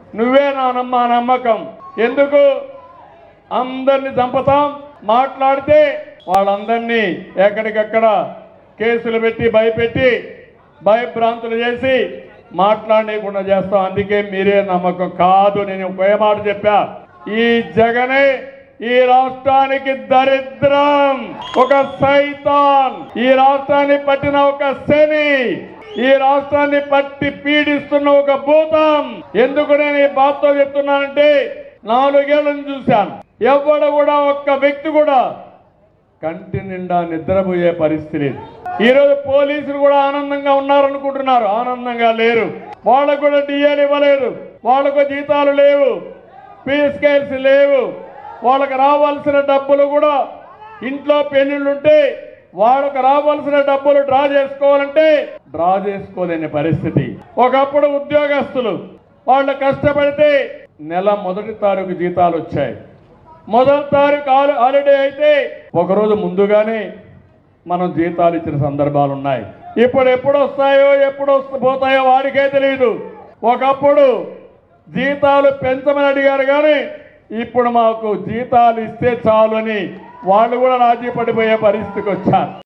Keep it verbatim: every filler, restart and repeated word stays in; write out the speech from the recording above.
నువ్వే నా నమ్మ నమ్మకం. ఎందుకు అందరిని చంపుతాం, మాట్లాడితే వాళ్ళందరినీ ఎక్కడికక్కడ కేసులు పెట్టి భయపెట్టి భయభ్రాంతులు చేసి మాట్లాడకుండా చేస్తాం. అందుకే మీరే నమ్మకం కాదు. నేను ఒకే మాట చెప్పా, ఈ జగనే ఈ రాష్ట్రానికి దరిద్రం, ఒక సైతాన్, ఈ రాష్ట్రాన్ని పట్టిన ఒక శని, ఈ రాష్ట్రాన్ని పట్టి పీడిస్తున్న ఒక భూతం. ఎందుకు నేను ఈ బాధతో చెప్తున్నానంటే నాలుగేళ్లను చూశాను, ఎవడు కూడా ఒక్క వ్యక్తి కూడా కంటి నిండా నిద్రపోయే పరిస్థితి లేదు. ఈరోజు పోలీసులు కూడా ఆనందంగా ఉన్నారనుకుంటున్నారు, ఆనందంగా లేరు. వాళ్ళకు కూడా డిఏలు ఇవ్వలేదు, వాళ్ళకు జీతాలు లేవు, పే స్కేల్స్ లేవు. వాళ్ళకు రావాల్సిన డబ్బులు కూడా ఇంట్లో పెళ్లిళ్ళుంటే వాళ్ళకు రావాల్సిన డబ్బులు డ్రా చేసుకోవాలంటే డ్రా చేసుకోలేని పరిస్థితి. ఒకప్పుడు ఉద్యోగస్తులు వాళ్ళు కష్టపడితే నెల మొదటి తారీఖు జీతాలు వచ్చాయి. మొదటి తారీఖు హాలిడే అయితే ఒకరోజు ముందుగానే మనం జీతాలు ఇచ్చిన సందర్భాలు ఉన్నాయి. ఇప్పుడు ఎప్పుడు వస్తాయో ఎప్పుడు పోతాయో వారికే తెలియదు. ఒకప్పుడు జీతాలు పెంచమని అడిగారు కానీ ఇప్పుడు మాకు జీతాలు ఇస్తే చాలు అని వాళ్ళు కూడా రాజీ పడిపోయే పరిస్థితికి వచ్చారు.